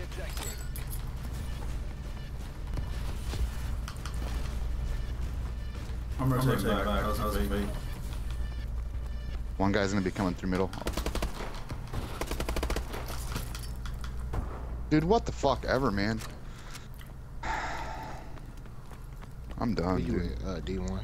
I'm rotating back. How's it be? One guy's gonna be coming through middle. Dude, what the fuck ever, man. I'm done, dude. D1.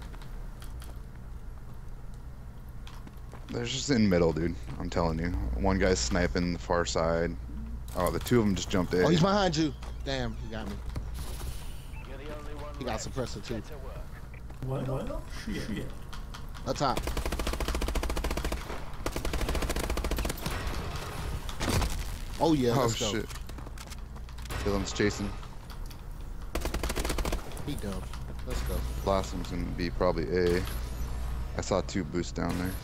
They're just in middle, dude. I'm telling you. One guy's sniping the far side. Oh, the two of them just jumped in. Oh, he's behind you. Damn, he got me. He got suppressor too. What? Shit. Up top. Oh yeah, Oh let's go. shit. Dylan's chasing. He dumb. Let's go. Blossom's gonna be probably A. I saw two boosts down there.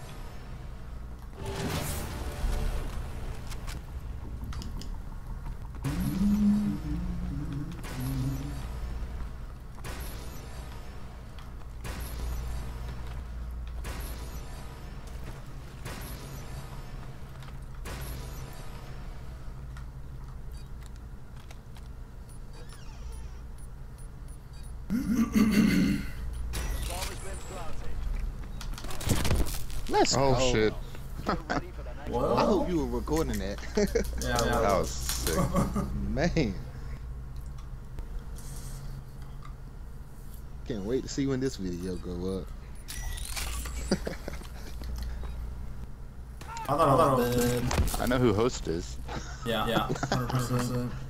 Let's Oh go. shit. What? I hope you were recording that. Yeah, That was sick. Man. Can't wait to see when this video go up. I thought it was dead. I know who host is. Yeah, 100%.